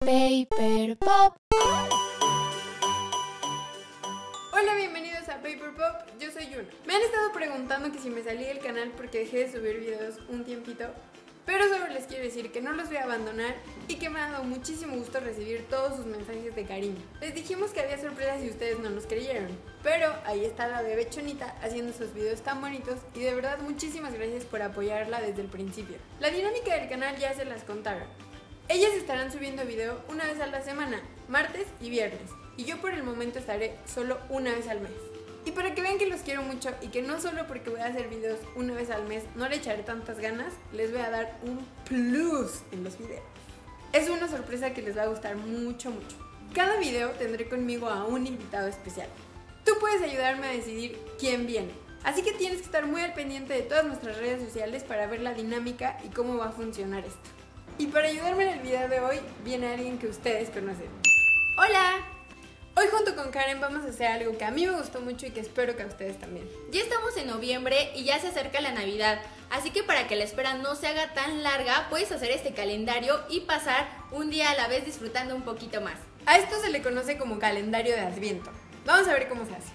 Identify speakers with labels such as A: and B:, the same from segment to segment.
A: Paper Pop.
B: Hola, bienvenidos a Paper Pop, yo soy Yuna. Me han estado preguntando que si me salí del canal porque dejé de subir videos un tiempito, pero solo les quiero decir que no los voy a abandonar y que me ha dado muchísimo gusto recibir todos sus mensajes de cariño. Les dijimos que había sorpresas y ustedes no nos creyeron, pero ahí está la bebé Chonita haciendo esos videos tan bonitos y de verdad muchísimas gracias por apoyarla desde el principio. La dinámica del canal ya se las contaron. Ellas estarán subiendo video una vez a la semana, martes y viernes, y yo por el momento estaré solo una vez al mes. Y para que vean que los quiero mucho y que no solo porque voy a hacer videos una vez al mes no le echaré tantas ganas, les voy a dar un plus en los videos. Es una sorpresa que les va a gustar mucho. Cada video tendré conmigo a un invitado especial. Tú puedes ayudarme a decidir quién viene, así que tienes que estar muy al pendiente de todas nuestras redes sociales para ver la dinámica y cómo va a funcionar esto. Y para ayudarme en el video de hoy viene alguien que ustedes conocen. ¡Hola! Hoy junto con Karen vamos a hacer algo que a mí me gustó mucho y que espero que a ustedes también.
C: Ya estamos en noviembre y ya se acerca la Navidad, así que para que la espera no se haga tan larga, puedes hacer este calendario y pasar un día a la vez disfrutando un poquito más.
B: A esto se le conoce como calendario de Adviento. Vamos a ver cómo se hace.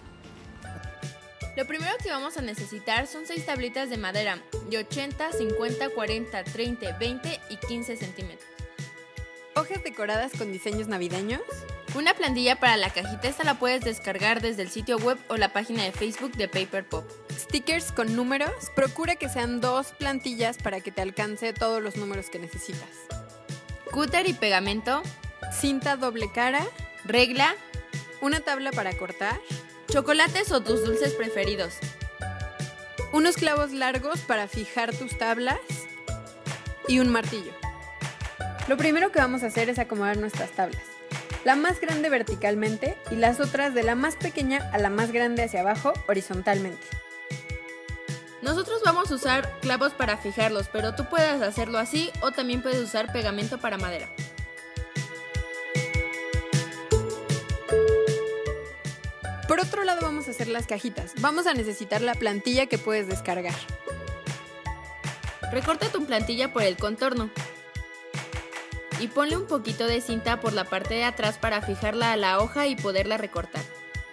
C: Lo primero que vamos a necesitar son 6 tablitas de madera de 80, 50, 40, 30, 20 y 15 centímetros.
B: Hojas decoradas con diseños navideños.
C: Una plantilla para la cajita, esta la puedes descargar desde el sitio web o la página de Facebook de Paper Pop.
B: Stickers con números. Procura que sean 2 plantillas para que te alcance todos los números que necesitas.
C: Cúter y pegamento.
B: Cinta doble cara.
C: Regla.
B: Una tabla para cortar.
C: Chocolates o tus dulces preferidos.
B: Unos clavos largos para fijar tus tablas. Y un martillo. Lo primero que vamos a hacer es acomodar nuestras tablas. La más grande verticalmente y las otras de la más pequeña a la más grande hacia abajo horizontalmente.
C: Nosotros vamos a usar clavos para fijarlos, pero tú puedes hacerlo así o también puedes usar pegamento para madera.
B: Por otro lado vamos a hacer las cajitas. Vamos a necesitar la plantilla que puedes descargar.
C: Recorta tu plantilla por el contorno y ponle un poquito de cinta por la parte de atrás para fijarla a la hoja y poderla recortar.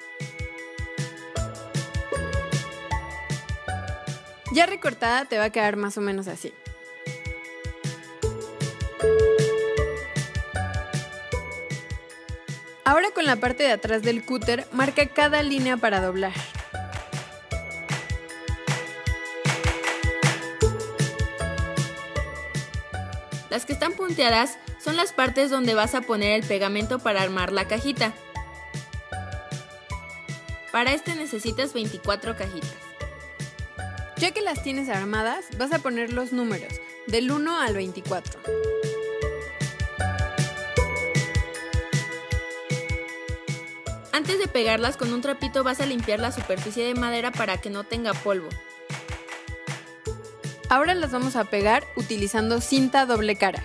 B: Ya recortada te va a quedar más o menos así. Ahora con la parte de atrás del cúter, marca cada línea para doblar.
C: Las que están punteadas son las partes donde vas a poner el pegamento para armar la cajita. Para este necesitas 24 cajitas.
B: Ya que las tienes armadas, vas a poner los números, del 1 al 24.
C: Antes de pegarlas con un trapito vas a limpiar la superficie de madera para que no tenga polvo.
B: Ahora las vamos a pegar utilizando cinta doble cara.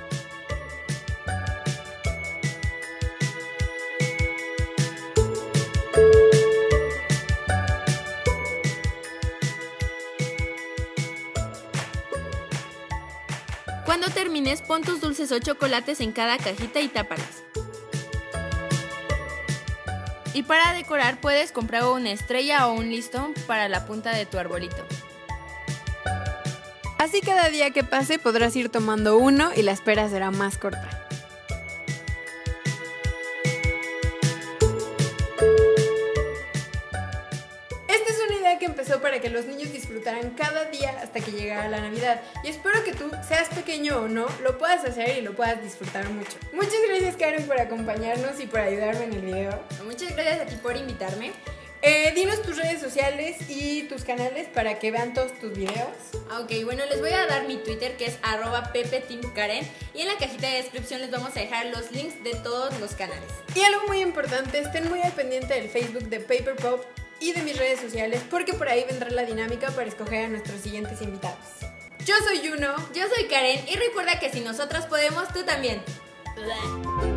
C: Cuando termines, pon tus dulces o chocolates en cada cajita y tápalas. Y para decorar puedes comprar una estrella o un listón para la punta de tu arbolito.
B: Así cada día que pase podrás ir tomando uno y la espera será más corta. Esta es una idea que empezó para que los niños disfrutaran cada día hasta que llegara la Navidad. Y espero que tú, seas pequeño o no, lo puedas hacer y lo puedas disfrutar mucho. Muchas gracias Karen por acompañarnos y por ayudarme en el video.
C: Muchas gracias a ti por invitarme.
B: Dinos tus redes sociales y tus canales para que vean todos tus videos.
C: Ok, bueno, les voy a dar mi Twitter que es @pepeteamkaren y en la cajita de descripción les vamos a dejar los links de todos los canales.
B: Y algo muy importante, estén muy al pendiente del Facebook de Paper Pop y de mis redes sociales porque por ahí vendrá la dinámica para escoger a nuestros siguientes invitados. Yo soy Juno.
C: Yo soy Karen y recuerda que si nosotras podemos, tú también.